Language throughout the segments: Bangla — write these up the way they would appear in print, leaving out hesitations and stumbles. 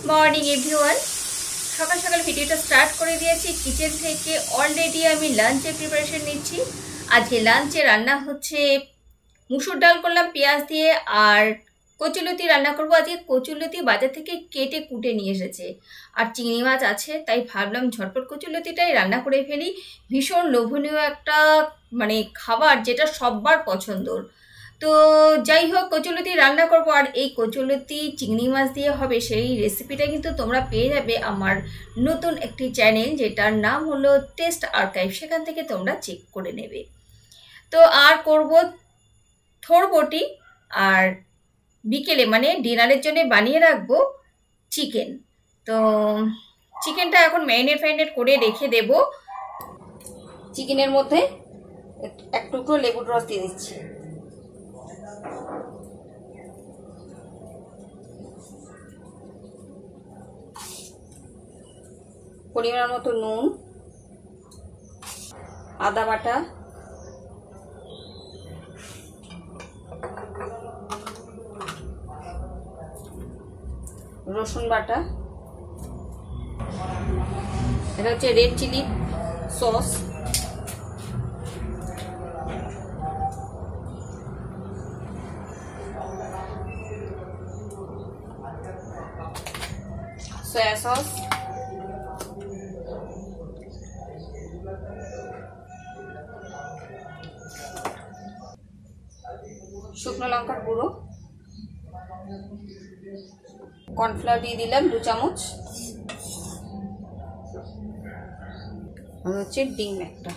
Morning everyone. সকাল সকাল ভিডিওটা স্টার্ট করে দিয়েছি কিচেন থেকে। অলরেডি আমি লাঞ্চের প্রিপারেশন নিচ্ছি। আজকে লাঞ্চে রান্না হচ্ছে মুসুর ডাল করলাম পেঁয়াজ দিয়ে, আর কচুলতি রান্না করব। আজকে কচুলতি বাজার থেকে কেটে কুটে নিয়ে এসেছে, আর চিংড়ি মাছ আছে, তাই ভাবলাম ঝটপট কচুলতিটাই রান্না করে ফেলি। ভীষণ লোভনীয় একটা খাবার, যেটা সবার পছন্দর। তো যাই হোক, কচুলতি রান্না করবো, আর এই কচুলতি চিংড়ি মাছ দিয়ে হবে। সেই রেসিপিটা কিন্তু তোমরা পেয়ে যাবে আমার নতুন একটি চ্যানেল, যেটার নাম হলো টেস্ট আর্কাইভ। সেখান থেকে তোমরা চেক করে নেবে। তো আর করব থোরবটি, আর বিকেলে ডিনারের জন্য বানিয়ে রাখবো চিকেন। তো চিকেনটা এখন ম্যারিনেট করে রেখে দেব। চিকেনের মধ্যে এক টুকরো লেবুর রস দিয়ে দিচ্ছি, পরিমাণ মতো নুন, আদা বাটা, রসুন বাটা, এটা হচ্ছে red chilli sauce, soya sauce, শুকনো লঙ্কার গুঁড়ো, কর্নফ্লাওয়ার দিয়ে দিলাম 2 চামচ, আর হচ্ছে ডিম একটা।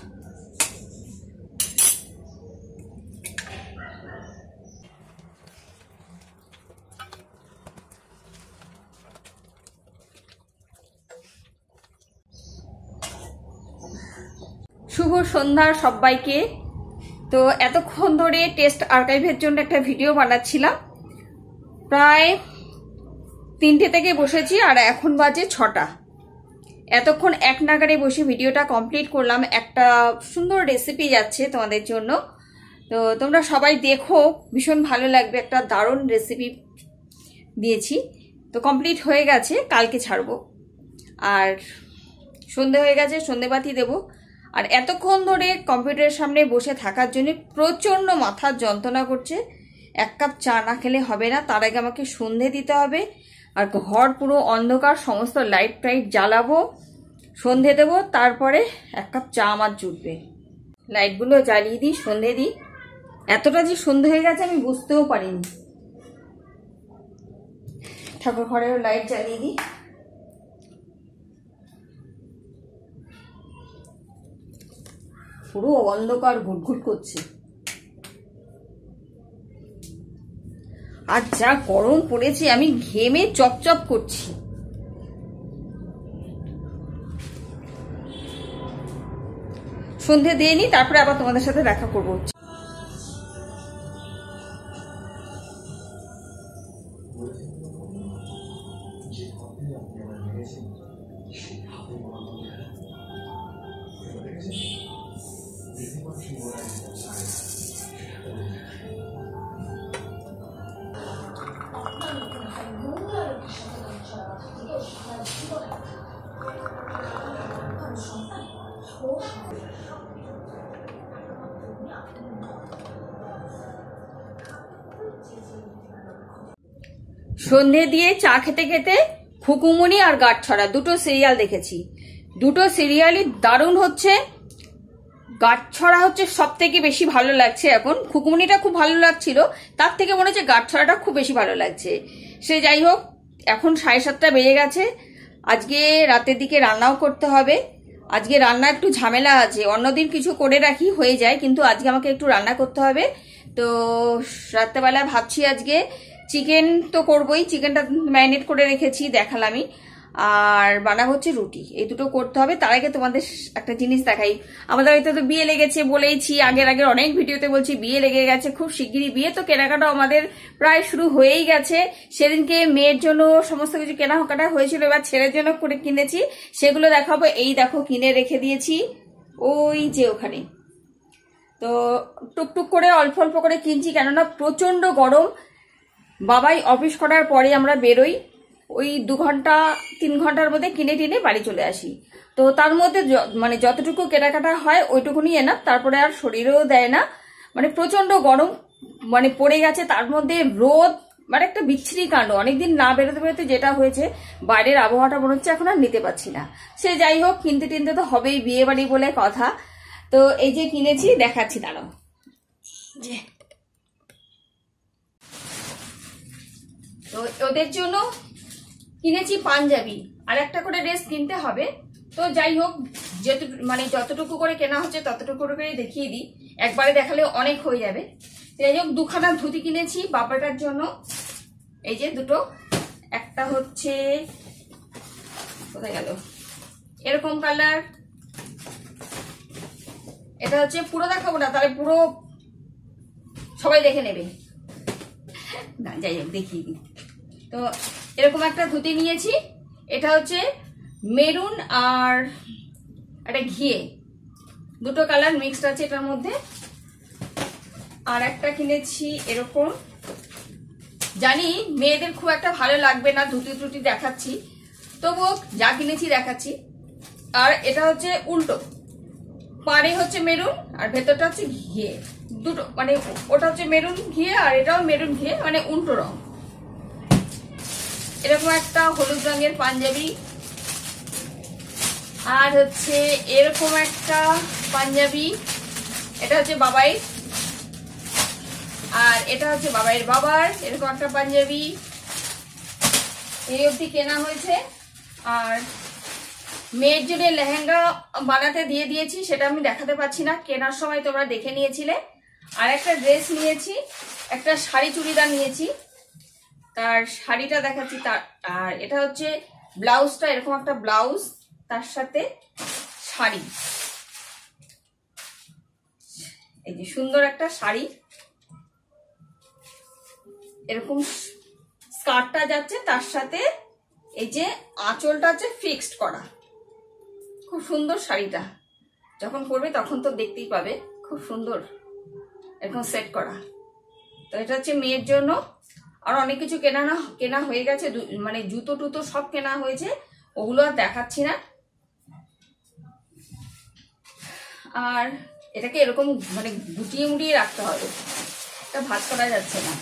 শুভ সন্ধ্যা সবাইকে। তো এতক্ষণ ধরে টেস্ট আর্কাইভের জন্য একটা ভিডিও বানাচ্ছিলাম, প্রায় 3টে থেকে বসেছি, আর এখন বাজে 6টা। এতক্ষণ এক নাগারে বসে ভিডিওটা কমপ্লিট করলাম। একটা সুন্দর রেসিপি যাচ্ছে তোমাদের জন্য, তো তোমরা সবাই দেখো, ভীষণ ভালো লাগবে। একটা দারুণ রেসিপি দিয়েছি। তো কমপ্লিট হয়ে গেছে, কালকে ছাড়বো। আর সন্ধে হয়ে গেছে, সন্ধেবাতি দেবো। আর এতক্ষণ ধরে কম্পিউটারের সামনে বসে থাকার জন্য প্রচণ্ড মাথার যন্ত্রণা করছে। 1 কাপ চা না খেলে হবে না। তার আগে আমাকে সন্ধে দিতে হবে, আর ঘর পুরো অন্ধকার, সমস্ত লাইট টাইট জ্বালাবো, সন্ধে দেবো, তারপরে 1 কাপ চা আমার জুটবে। লাইটগুলো জ্বালিয়ে দিই, সন্ধে দিই। এতটা যে সন্ধে হয়ে গেছে আমি বুঝতেও পারিনি। ঠাকুর ঘরেও লাইট জ্বালিয়ে দিই। পুরো অন্ধকার, ঘুটঘুট করছে। আর যা গরম পড়েছে, আমি ঘেমে চপচপ করছি। সন্ধে দিয়ে নি, তারপরে আবার তোমাদের সাথে দেখা করবো। সন্ধে দিয়ে চা খেতে খেতে খুকুমনি আর গাঁটছড়া দুটো সিরিয়াল দেখেছি। দুটো সিরিয়ালই দারুণ হচ্ছে। গাঁটছড়া হচ্ছে সব থেকে বেশি ভালো লাগছে এখন। খুকুমনিটা খুব ভালো লাগছিল, তার থেকে মনে হচ্ছে গাঁটছড়াটা খুব বেশি ভালো লাগছে। সে যাই হোক, এখন 7:30 বেজে গেছে। আজকে রাতের দিকে রান্নাও করতে হবে। আজকে রান্না একটু ঝামেলা আছে। অন্যদিন কিছু করে রাখি, হয়ে যায়, কিন্তু আজকে আমাকে একটু রান্না করতে হবে। তো রাত্রেবেলা ভাবছি আজকে চিকেন তো করবোই, চিকেনটা ম্যারিনেট করে রেখেছি, দেখালামই। আর বানাবো হচ্ছে রুটি। এই দুটো করতে হবে। তার আগে তোমাদের একটা জিনিস দেখাই। আমাদের বাড়িতে তো বিয়ে লেগেছে, বলেইছি আগের অনেক ভিডিওতে বলছি, বিয়ে লেগে গেছে খুব শিগগিরই বিয়ে। তো কেনাকাটা আমাদের প্রায় শুরু হয়েই গেছে। সেদিনকে মেয়ের জন্য সমস্ত কিছু কেনাকাটা হয়েছিল, এবার ছেলের জন্য করে কিনেছি, সেগুলো দেখাবো। এই দেখো, কিনে রেখে দিয়েছি ওই যে ওখানে। তো টুকটুক করে অল্প অল্প করে কিনছি, কেননা প্রচন্ড গরম। বাবাই অফিস করার পরে আমরা বেরোই, ওই 2 ঘন্টা 3 ঘন্টার মধ্যে কিনে টিনে বাড়ি চলে আসি। তো তার মধ্যে মানে যতটুকু কেনাকাটা হয় ওইটুকুনি এনাফ, তারপরে আর শরীরেও দেয় না। মানে প্রচন্ড গরম মানে পড়ে গেছে, তার মধ্যে রোদ, মানে একটা বিচ্ছিরি কাণ্ড। অনেকদিন না বেরোতে বেরোতে যেটা হয়েছে, বাইরের আবহাওয়াটা মনে হচ্ছে এখন আর নিতে পারছি না। সে যাই হোক, কিনতে টিনতে তো হবেই, বিয়ে বাড়ি বলে কথা। তো এই যে কিনেছি, দেখাচ্ছি দাঁড়াও। যে তো ওদের জন্য কিনেছি পাঞ্জাবি, আর একটা করে ড্রেস কিনতে হবে। তো যাই হোক, মানে যতটুকু করে কেনা হচ্ছে ততটুকু করে দেখিয়ে দিই, একবারে দেখালে অনেক হয়ে যাবে। যাই হোক, 2 খানা ধুতি কিনেছি বাবাটার জন্য। এই যে দুটো, একটা হচ্ছে কোথায় গেল, এরকম কালার। এটা হচ্ছে পুরো দেখাবো না, তাহলে পুরো সবাই দেখে নেবে না, যাই হোক দেখিয়ে দিই। তো এরকম একটা ধুতি নিয়েছি, এটা হচ্ছে মেরুন আর একটা ঘিয়ে, দুটো কালার মিক্সড আছে এটার মধ্যে। আর একটা কিনেছি এরকম, জানি মেয়েদের খুব একটা ভালো লাগবে না ধুতি টুটি দেখাচ্ছি, তবুও যা কিনেছি দেখাচ্ছি। আর এটা হচ্ছে উল্টো, পাড়ে হচ্ছে মেরুন আর ভেতরটা হচ্ছে ঘিয়ে, দুটো মানে ওটা হচ্ছে মেরুন ঘিয়ে আর এটাও মেরুন ঘিয়ে, মানে উল্টো রং। এরকম একটা হলুদ রঙের পাঞ্জাবি, আর হচ্ছে এরকম একটা পাঞ্জাবি, এটা হচ্ছে বাবাই, আর এটা হচ্ছে বাবাইয়ের বাবার এরকম একটা পাঞ্জাবি। এই অবধি কেনা হয়েছে। আর মেয়ের জন্য লেহেঙ্গা বানাতে দিয়ে দিয়েছি, সেটা আমি দেখাতে পাচ্ছি না, কেনার সময় তোমরা দেখে নিয়েছিলে। আর একটা ড্রেস নিয়েছি, একটা শাড়ি চুড়িদার নিয়েছি, তার শাড়িটা দেখাচ্ছি। তার আর এটা হচ্ছে ব্লাউজটা, এরকম একটা ব্লাউজ, তার সাথে শাড়ি, এই যে সুন্দর একটা শাড়ি, এরকম স্কার্টটা যাচ্ছে, তার সাথে এই যে আঁচলটা হচ্ছে ফিক্সড করা। খুব সুন্দর শাড়িটা, যখন পরবে তখন তো দেখতেই পাবে, খুব সুন্দর এরকম সেট করা। তো এটা হচ্ছে মেয়ের জন্য। আর অনেক কিছু কেনা হয়ে গেছে, মানে জুতো টুতো সব কেনা হয়েছে, ওগুলো আর দেখাচ্ছি না। আর এটাকে এরকম মানে গুটিয়ে মুটিয়ে রাখতে হবে, এটা ভাঁজ করা যাচ্ছে না।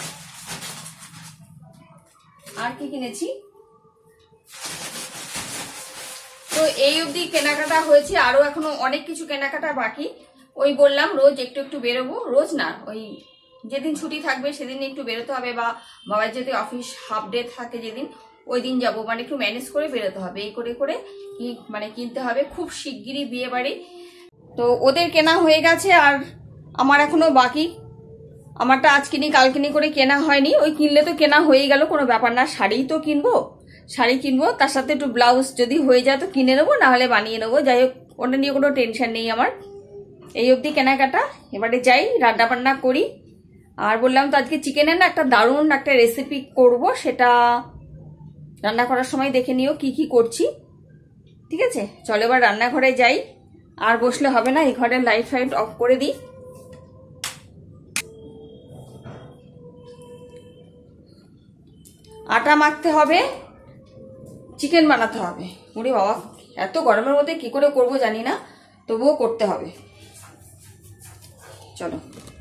আর কি কিনেছি, তো এই অবধি কেনাকাটা হয়েছে, আরো এখনো অনেক কিছু কেনাকাটা বাকি। ওই বললাম রোজ একটু একটু বেরোবো, রোজ না, ওই যেদিন ছুটি থাকবে সেদিন একটু বেরোতে হবে, বা বাবার যদি অফিস হাফ ডে থাকে যেদিন, ওই দিন যাবো, মানে একটু ম্যানেজ করে বেরোতে হবে। এই করে করে মানে কিনতে হবে, খুব শিগগিরই বিয়ে বাড়ি। তো ওদের কেনা হয়ে গেছে, আর আমার এখনো বাকি। আমারটা আজ কিনি কাল কিনি করে কেনা হয়নি, ওই কিনলে তো কেনা হয়ে গেল, কোনো ব্যাপার না। শাড়ি তো কিনবো, শাড়ি কিনবো, তার সাথে একটু ব্লাউজ যদি হয়ে যায় তো কিনে নেবো, না হলে বানিয়ে নেবো। যাই হোক, ওটা নিয়ে কোনো টেনশন নেই আমার। এই অবধি কেনাকাটা, এবারে যাই রান্না বান্না করি। আর বললাম তো আজকে চিকেনের না একটা দারুণ একটা রেসিপি করব, সেটা রান্না করার সময় দেখে নিও কি কি করছি, ঠিক আছে? চলো এবার রান্নাঘরে যাই, আর বসলে হবে না, এই ঘরের লাইট ফাইট অফ করে দিই। আটা মাখতে হবে, চিকেন বানাতে হবে। ওরে বাবা, এত গরমের মধ্যে কি করে করব জানি না, তবুও করতে হবে। চলো।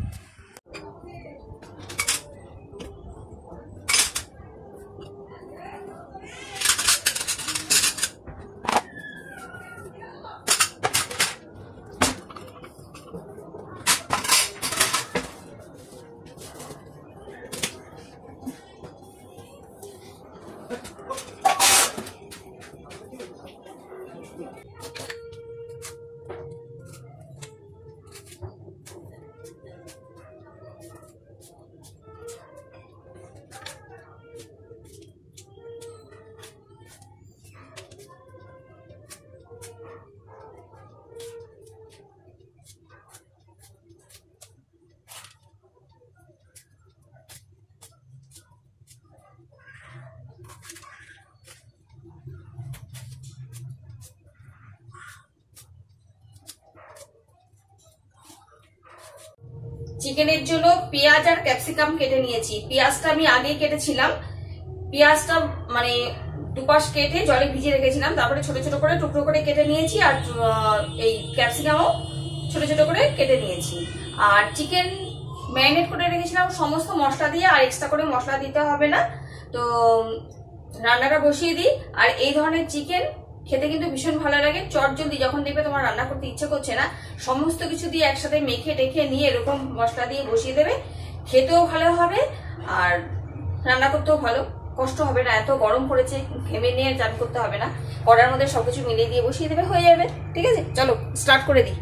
চিকেনের জন্য পেঁয়াজ আর ক্যাপসিকাম কেটে নিয়েছি। পেঁয়াজটা আমি আগেই কেটেছিলাম, পেঁয়াজটা মানে দুপাশ কেটে জলে ভিজিয়ে রেখেছিলাম, তারপরে ছোট ছোট করে টুকরো করে কেটে নিয়েছি, আর এই ক্যাপসিকামও ছোট ছোট করে কেটে নিয়েছি। আর চিকেন ম্যারিনেট করে রেখেছিলাম সমস্ত মশলা দিয়ে, আর এক্সট্রা করে মশলা দিতে হবে না। তো রান্নাটা বসিয়ে দিই। আর এই ধরনের চিকেন খেতে কিন্তু ভীষণ ভালো লাগে। চটজলদি যখন দেখবে তোমার রান্না করতে ইচ্ছে করছে না, সমস্ত কিছু দিয়ে একসাথে মেখে টেখে নিয়ে এরকম মশলা দিয়ে বসিয়ে দেবে, খেতেও ভালো হবে আর রান্না করতেও ভালো, কষ্ট হবে না। এত গরম পড়েছে, ঘেমে নিয়ে চান করতে হবে না, কড়ার মধ্যে সবকিছু মিলিয়ে দিয়ে বসিয়ে দেবে, হয়ে যাবে। ঠিক আছে, চলো স্টার্ট করে দিই।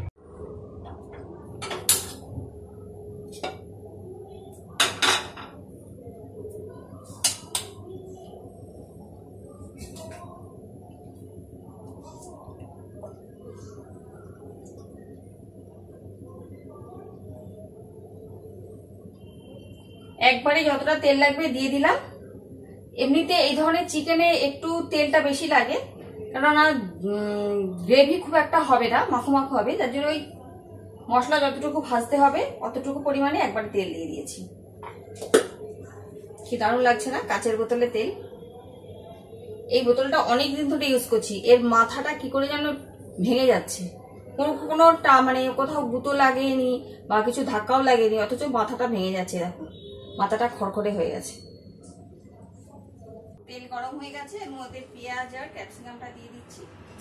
একবারে যতটা তেল লাগবে দিয়ে দিলাম। এমনিতে এই ধরনের চিকেনে একটু তেলটা বেশি লাগে, কেননা গ্রেভি খুব একটা হবে না, মাখো মাখো হবে, যার জন্য ওই মশলা যতটুকু ভাজতে হবে অতটুকু পরিমাণে একবারে তেল দিয়ে দিয়েছি। কি দারুণ লাগছে না, কাচের বোতলে তেল। এই বোতলটা অনেকদিন ধরে ইউজ করছি, এর মাথাটা কি করে যেন ভেঙে যাচ্ছে, কোনোটা মানে কোথাও গুঁতো লাগেনি বা কিছু ধাক্কাও লাগেনি, অথচ মাথাটা ভেঙে যাচ্ছে। দেখো মাথাটা খড়খড়ে হয়ে গেছে। তেল গরম হয়ে গেছে, এর মধ্যে পেঁয়াজ আর ক্যাপসিকামটা দিয়ে দিচ্ছি।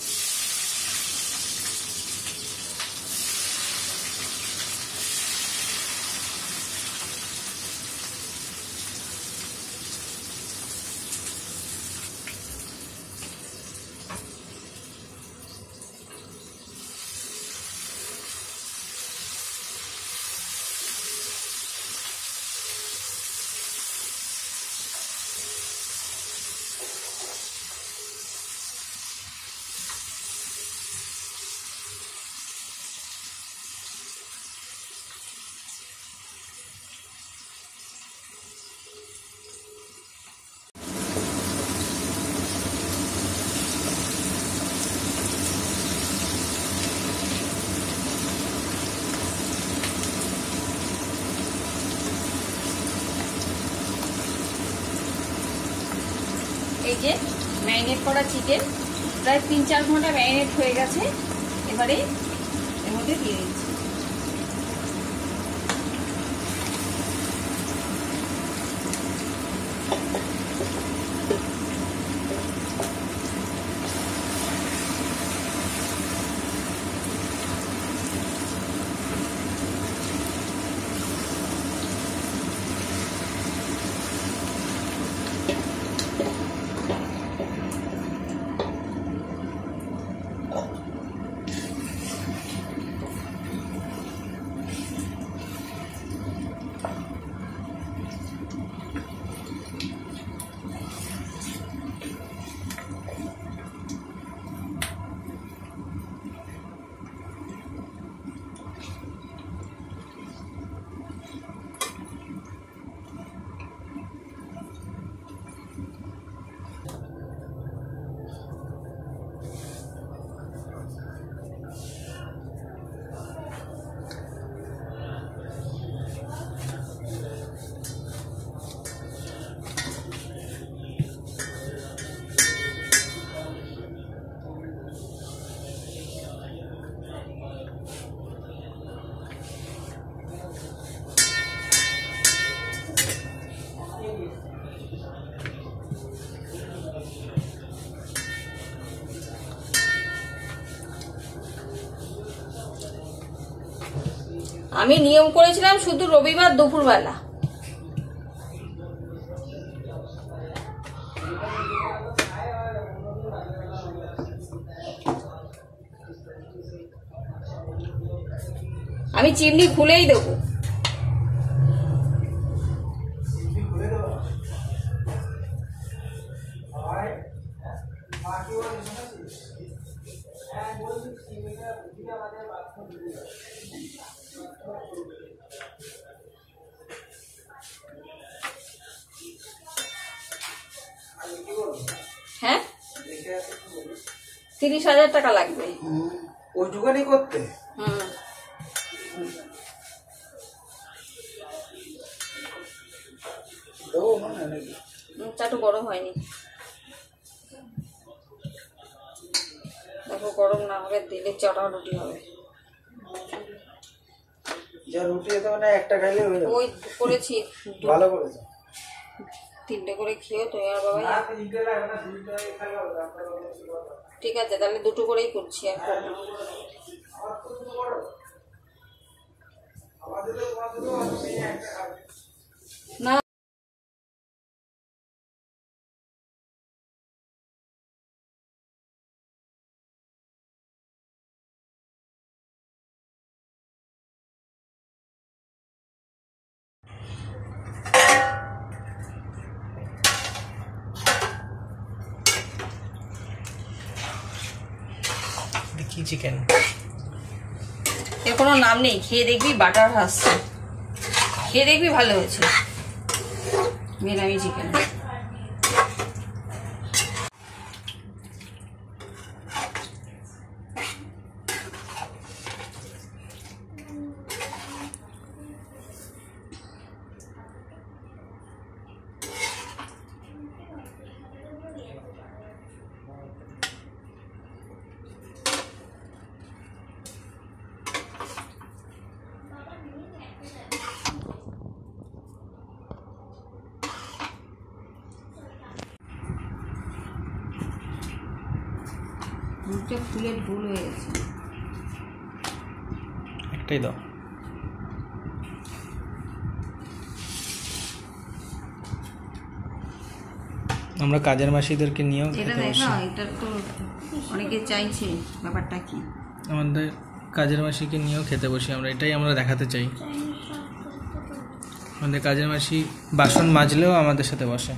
এই যে ম্যারিনেট করা চিকেন প্রায় 3-4 ঘন্টা ম্যারিনেট হয়ে গেছে, এবারে এর মধ্যে দিয়ে দিচ্ছি। আমি নিয়ম করেছিলাম শুধু রবিবার দুপুরবেলা। আমি চিমনি খুলেই দেবো। হ্যাঁ, 30,000 টাকা লাগবে ওইটুকানি করতে। চাটু বড় হয়নি। গরম না হলে দিলে চাটা রুটি হবে। যা রুটি তো মানে একটা খাইলে হয়ে যাবে। ওই করেছি, ভালো করেছো। 3টে করে খেয়ে তুমি আর বাবা। ঠিক আছে, তাহলে 2টো করেই করছি এখন। না কি চিকেন, এর কোনো নাম নেই, খেয়ে দেখবি বাটার হাসছে, খেয়ে দেখবি ভালো হয়েছে নিরামি চিকেন। দুটো ফুলের ভুল হয়ে গেছে, একটাই দাও। আমরা কাজের মাসিদেরকে নিয়েও এটা দেখা, এটা তো অনেকে চাইছে, ব্যাপারটা কি? আমাদের কাজের মাসিকে নিয়েও খেতে বসি আমরা, এটাই আমরা দেখাতে চাই। আমাদের কাজের মাসি বাসন মাজলেও আমাদের সাথে বসে।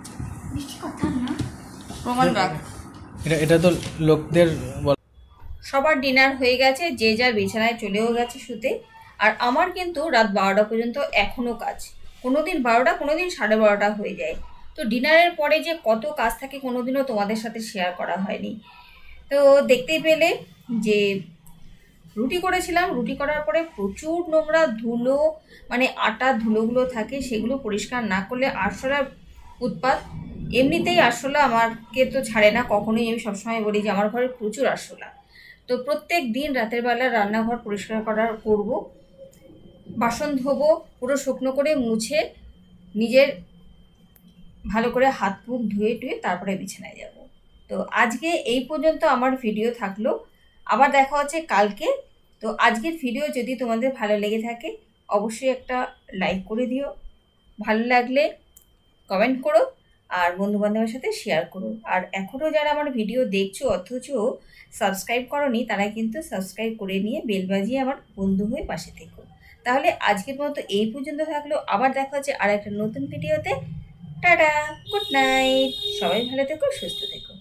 প্রমাণ রাখ। এটা তো লোকদের। সবার ডিনার হয়ে গেছে, যে যার বিছানায় চলেও গেছে শুতে। আর আমার কিন্তু রাত 12টা পর্যন্ত এখনও কাজ, কোনোদিন 12টা, কোনোদিন 12:30 হয়ে যায়। তো ডিনারের পরে যে কত কাজ থাকে কোনোদিনও তোমাদের সাথে শেয়ার করা হয়নি। তো দেখতেই পেলে যে রুটি করেছিলাম, রুটি করার পরে প্রচুর নোংরা ধুলো, মানে আটা ধুলোগুলো থাকে, সেগুলো পরিষ্কার না করলে আরশোলার উৎপাত। এমনিতেই আরশোলা আমাকে তো ছাড়ে না কখনোই, আমি সবসময় বলি যে আমার ঘরে প্রচুর আরশোলা। তো প্রত্যেক দিন রাতের বেলা রান্নাঘর পরিষ্কার করব, বাসন ধোবো, পুরো শুকনো করে মুছে নিজের ভালো করে হাত মুখ ধুয়ে টুয়ে তারপরে বিছানায় যাব। তো আজকে এই পর্যন্ত আমার ভিডিও থাকলো, আবার দেখা হচ্ছে কালকে। তো আজকের ভিডিও যদি তোমাদের ভালো লেগে থাকে অবশ্যই একটা লাইক করে দিও, ভালো লাগলে কমেন্ট করো, আর বন্ধুবান্ধবের সাথে শেয়ার করো। আর এখনও যারা আমার ভিডিও দেখছো অথচ সাবস্ক্রাইব করোনি, তারা কিন্তু সাবস্ক্রাইব করে নিয়ে বেল বাজিয়ে আমার বন্ধু হয়ে পাশে থেকো। তাহলে আজকের মতো এই পর্যন্ত থাকলো, আবার দেখা হচ্ছে আর একটা নতুন ভিডিওতে। টাটা, গুড নাইট, সবাই ভালো থেকো, সুস্থ থেকো।